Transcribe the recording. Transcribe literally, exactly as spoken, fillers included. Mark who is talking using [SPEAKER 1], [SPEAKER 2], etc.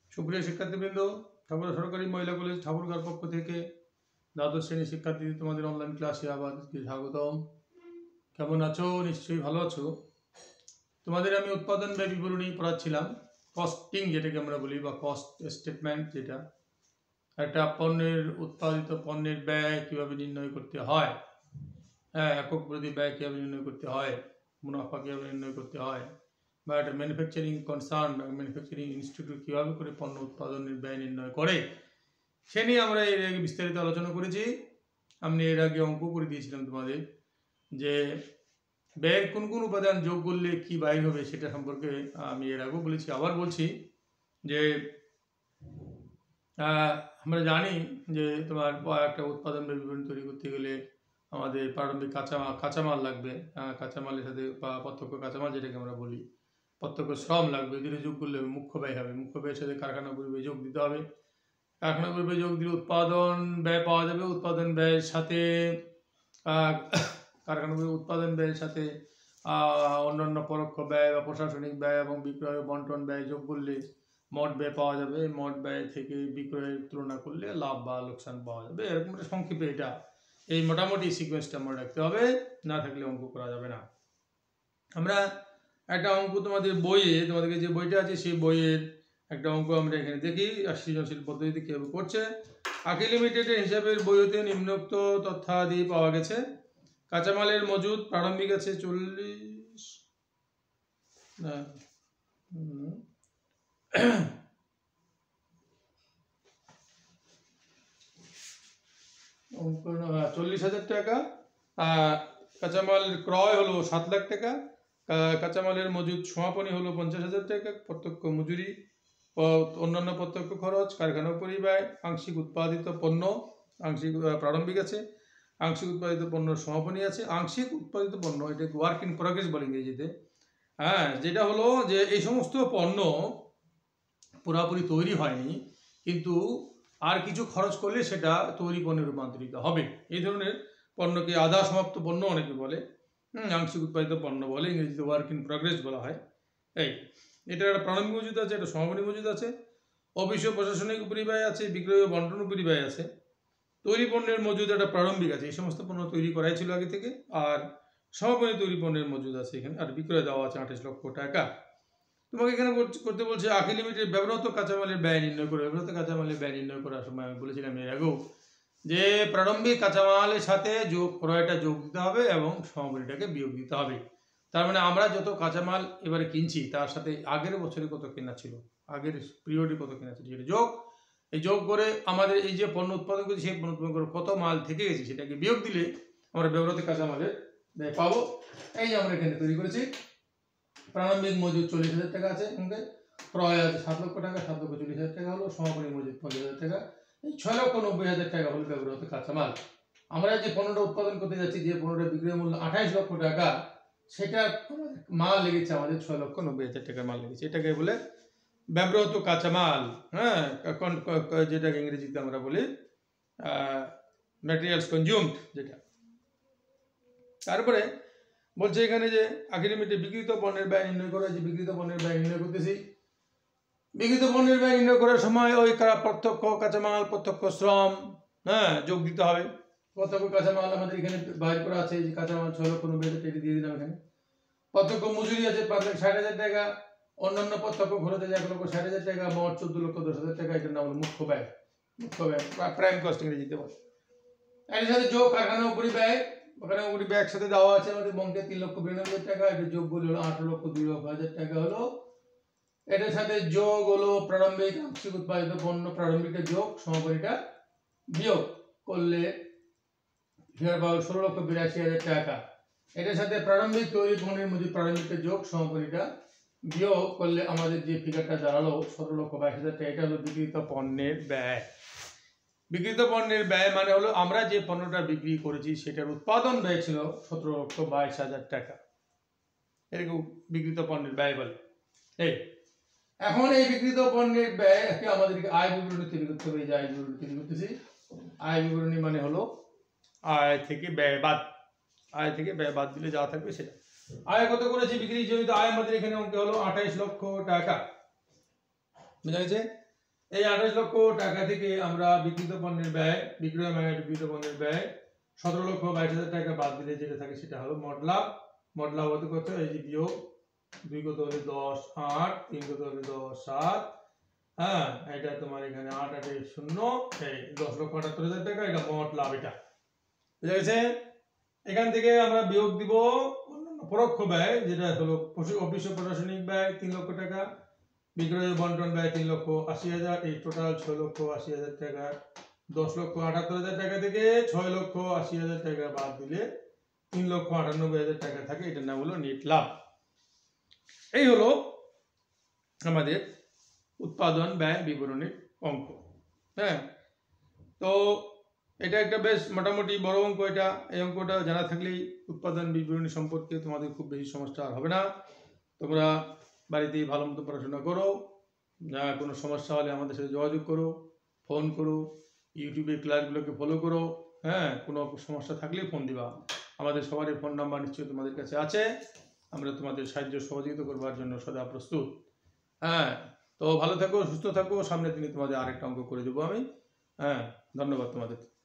[SPEAKER 1] সুপ্রিয় শিক্ষার্থীবৃন্দ, ঠাকুরগাঁও সরকারি মহিলা কলেজ ঠাকুরগাঁওর পক্ষ থেকে দ্বাদশ শ্রেণীর শিক্ষার্থী তোমাদের অনলাইন ক্লাসে আবার স্বাগতম। কেমন আছো? নিশ্চয়ই ভালো আছো। তোমাদের আমি উৎপাদন ব্যয় বিবরণী পড়াচ্ছিলাম। কস্টিং যেটাকে আমরা বলি বা কস্ট স্টেটমেন্ট, যেটা একটা পণ্যের উৎপাদিত পণ্যের ব্যয় কীভাবে নির্ণয় করতে হয়, হ্যাঁ একক প্রতি ব্যয় কীভাবে নির্ণয় করতে হয়, মুনাফা কীভাবে নির্ণয় করতে হয়, বা একটা ম্যানুফ্যাকচারিং কনসার্ন বা ম্যানুফ্যাকচারিং ইনস্টিটিউট কীভাবে করে পণ্য উৎপাদনের ব্যয় নির্ণয় করে, সে নিয়ে আমরা এর আগে বিস্তারিত আলোচনা করেছি। আমি এর আগে অঙ্ক করে দিয়েছিলাম তোমাদের যে ব্যয়ের কোন কোন উপাদান যোগ করলে কি বাইর হবে সেটা সম্পর্কে আমি এর আগেও বলেছি, আবার বলছি যে আমরা জানি যে তোমার একটা উৎপাদন বিবরণী তৈরি করতে গেলে আমাদের প্রারম্ভিক কাঁচামাল কাঁচামাল লাগবে, কাঁচামালের সাথে বা প্রত্যক্ষ কাঁচামাল যেটাকে আমরা বলি, প্রত্যক্ষ শ্রম লাগবে, দুটো যোগ করলে মুখ্য ব্যয় হবে, মুখ্য ব্যয়ের সাথে কারখানা পরিবেশ যোগ দিতে হবে, কারখানা পরিবেশ যোগ দিলে উৎপাদন ব্যয় পাওয়া যাবে, উৎপাদন ব্যয়ের সাথে কারখানা উৎপাদন ব্যয়ের সাথে অন্যান্য পরোক্ষ ব্যয় বা প্রশাসনিক ব্যয় এবং বিক্রয় বন্টন ব্যয় যোগ করলে মোট ব্যয় পাওয়া যাবে, মোট ব্যয় থেকে বিক্রয়ের তুলনা করলে লাভ বা লোকসান পাওয়া যাবে। এরকম একটা সংক্ষেপে এটা এই মোটামুটি সিকোয়েন্সটা মনে রাখতে হবে, না থাকলে অঙ্ক করা যাবে না। আমরা একটা অঙ্ক তোমাদের বইয়ে, তোমাদেরকে যে বইটা আছে সেই বইয়ের একটা অঙ্ক আমরা এখানে দেখি, আর সৃজনশীল পদ্ধতিতে কীভাবে করছে। আকি লিমিটেডের হিসাবের বইতে নিম্নোক্ত তথ্যাদি পাওয়া গেছে। কাঁচামালের মজুদ প্রারম্ভিক আছে চল্লিশ না চল্লিশ হাজার টাকা, কাঁচামালের ক্রয় হলো সাত লাখ টাকা, কাঁচামালের মজুদ সমাপনী হলো পঞ্চাশ হাজার টাকা, প্রত্যক্ষ মজুরি অন্যান্য প্রত্যক্ষ খরচ, কারখানা পরিব্যয়, আংশিক উৎপাদিত পণ্য আংশিক প্রারম্ভিক আছে, আংশিক উৎপাদিত পণ্য সমাপনী আছে। আংশিক উৎপাদিত পণ্য এটা ওয়ার্ক ইন প্রগ্রেস বলে ইংরেজিতে, হ্যাঁ, যেটা হলো যে এই সমস্ত পণ্য পুরোপুরি তৈরি হয়নি কিন্তু আর কিছু খরচ করলে সেটা তৈরি পণ্যে রূপান্তরিত হবে, এই ধরনের পণ্যকে আধা সমাপ্ত পণ্য অনেকে বলে, হুম আংশিক উৎপাদিত পণ্য বলে, ইংরেজিতে ওয়ার্ক ইন প্রগ্রেস বলা হয়। এই এটার একটা প্রারম্ভিক মজুদ আছে, একটা সমাপনী মজুদ আছে, অফিস ও প্রশাসনিক পরিব্যয় আছে, বিক্রয় ও বন্টন পরিব্যয় আছে, তৈরি পণ্যের মজুদ একটা প্রারম্ভিক আছে, এই সমস্ত পণ্য তৈরি করাই ছিল আগে থেকে, আর সমাপনী তৈরি পণ্যের মজুদ আছে এখানে, আর বিক্রয় দেওয়া আছে আঠাশ লক্ষ টাকা। তোমাকে এখানে করতে বলছে আকি লিমিটেড ব্যবহৃত কাঁচামালের ব্যয় নির্ণয় করে। ব্যবহৃত কাঁচামালের ব্যয় নির্ণয় করার সময় আমি বলেছিলাম এর আগেও যে প্রারম্ভিক কাঁচামালের সাথে যোগ ক্রয়টা যোগ দিতে হবে এবং সমাপনীটাকে বিয়োগ দিতে হবে। তার মানে আমরা যত কাঁচামাল এবারে কিনছি তার সাথে আগের বছরে কত কেনা ছিল, আগের পিরিয়ডে কত কেনা ছিল, যেটা যোগ, এই যোগ করে আমাদের এই যে পণ্য উৎপাদন করছি সেই পণ্য উৎপাদন করে কত মাল থেকে গেছে সেটাকে বিয়োগ দিলে আমরা ব্যবহৃত কাঁচামালের ব্যয় পাবো। এই যে আমরা এখানে তৈরি করেছি, প্রারম্ভিক মজুদ চল্লিশ হাজার টাকা আছে, ক্রয় আছে সাত লক্ষ টাকা, সাত লক্ষ চল্লিশ হাজার টাকা হলো, সমাপনী মজুদ পঞ্চাশ হাজার টাকা, এই ছয় লক্ষ নব্বই হাজার টাকা হলো ব্যবহৃত কাঁচামাল। আমরা যে পণ্যটা উৎপাদন করতে যাচ্ছি, যে পণ্যটা বিক্রয় মূল্য আঠাইশ লক্ষ টাকা, সেটা মাল লেগেছে আমাদের ছয় লক্ষ নব্বই হাজার টাকার মাল লেগেছে, এটাকে বলে ব্যবহৃত কাঁচামাল, হ্যাঁ, যেটাকে ইংরেজিতে আমরা বলি ম্যাটেরিয়ালস কনজিউমড যেটা। তারপরে বলছে এখানে যে আকি লিমিটেড বিক্রিত পণ্যের ব্যয় নির্ণয় করা, যে বিক্রিত পণ্যের ব্যয় নির্ণয় করতেছি, বিক্রিত পণ্যের ব্যয় নির্ণয় করার সময় ওই প্রত্যক্ষ কাঁচামাল প্রত্যক্ষ শ্রম, হ্যাঁ, যোগ দিতে হবে। প্রত্যক্ষ কাঁচামাল আমাদের এখানে বাইর করা আছে, যে কাঁচামাল ছয় লক্ষ নব্বই হাজার টাকা দিয়ে দিলাম এখানে, প্রত্যক্ষ মজুরি আছে পাঁচ লাখ ষাট হাজার টাকা, অন্যান্য প্রত্যক্ষ খরচ আছে এক লক্ষ ষাট হাজার টাকা, মোট চোদ্দ লক্ষ দশ হাজার টাকা, এটার নাম হলো মুখ্য ব্যয়, মুখ্য ব্যয় বা প্রাইম কস্ট ইংরেজিতে বলে। এর সাথে যোগ কারখানা পরিব্যয়, ওখানে পরিব্যয় একসাথে দেওয়া আছে আমাদের বঙ্কে তিন লক্ষ বিরানব্বই হাজার টাকা, এটা যোগ করলে হলো আঠারো লক্ষ দুই লক্ষ হাজার টাকা হলো। এটার সাথে যোগ হলো প্রারম্ভিক আংশিক উৎপাদিত পণ্য, প্রারম্ভিকটা যোগ সমাপনীটা বিয়োগ করলে ষোলো লক্ষ বিরাশি হাজার টাকা। এটার সাথে প্রারম্ভিক তৈরি পণ্যের মধ্যে প্রারম্ভিকটা যোগ সমাপনীটা বিয়োগ করলে আমাদের যে ফিগারটা দাঁড়ালো সতেরো লক্ষ বাইশ হাজার টাকা, এটা হলো বিক্রিত পণ্যের ব্যয়। বিক্রিত পণ্যের ব্যয় মানে হলো আমরা যে পণ্যটা বিক্রি করেছি সেটার উৎপাদন ব্যয় ছিল সতেরো লক্ষ বাইশ হাজার টাকা, এরকম বিক্রিত পণ্যের ব্যয় বলে। এই এখন এই বিক্রিত পণ্যের ব্যয়কে আমাদেরকে আয় বিবরণী তৈরি করতে হবে, যে আয় বিবরণী তৈরি করতেছি। আয় বিবরণী মানে হলো আয় থেকে ব্যয় বাদ, আয় থেকে ব্যয় বাদ দিলে যা থাকবে সেটা। আয় কত করেছি, বিক্রি জনিত আয় আমাদের এখানে অঙ্কে হলো আঠাইশ লক্ষ টাকা, বুঝা গেছে। এই আঠাশ লক্ষ টাকা থেকে আমরা বিক্রিত পণ্যের ব্যয় বিক্রয় ব্যয় বিক্রিত পণ্যের ব্যয় সতেরো লক্ষ বাইশ হাজার টাকা বাদ দিলে যেটা থাকে সেটা হলো মোট লাভ। মোট লাভ হতে কত, এই যে বিয়োগ দুই কত হলে দশ, আট, তিন কত হলে দশ, সাত, হ্যাঁ এটা তোমার এখানে আট আটে শূন্য, এই দশ লক্ষ আটাত্তর হাজার টাকা, এটা মোট লাভ। এটা বুঝা গেছে? এখান থেকে আমরা বিয়োগ দিব অন্যান্য পরোক্ষ ব্যয়, যেটা হলো অফিস ও প্রশাসনিক ব্যয় তিন লক্ষ টাকা, বিক্রয় বন্টন ব্যয় তিন লক্ষ আশি হাজার, এই টোটাল ছয় লক্ষ আশি হাজার টাকা। দশ লক্ষ আটাত্তর হাজার টাকা থেকে ছয় লক্ষ আশি হাজার টাকা বাদ দিলে তিন লক্ষ আটানব্বই হাজার টাকা থাকে, এটার নাম হলো নেট লাভ। এই হলো আমাদের উৎপাদন ব্যয় বিবরণীর অঙ্ক। হ্যাঁ, তো এটা একটা বেশ মোটামুটি বড় অঙ্ক। এটা এই অঙ্কটা জানা থাকলেই উৎপাদন বিবরণী সম্পর্কে তোমাদের খুব বেশি সমস্যা আর হবে না। তোমরা বাড়িতেই ভালো মতো পড়াশোনা করো, কোনো সমস্যা হলে আমাদের সাথে যোগাযোগ করো, ফোন করো, ইউটিউবে ক্লাসগুলোকে ফলো করো। হ্যাঁ, কোনো সমস্যা থাকলে ফোন দিবা। আমাদের সবারই ফোন নাম্বার নিশ্চয়ই তোমাদের কাছে আছে, আমরা তোমাদের সাহায্য সহযোগিতা করবার জন্য সদা প্রস্তুত। হ্যাঁ, তো ভালো থাকো, সুস্থ থাকো, সামনের দিনে তোমাদের আরেকটা অঙ্ক করে দেবো আমি। হ্যাঁ, ধন্যবাদ তোমাদের।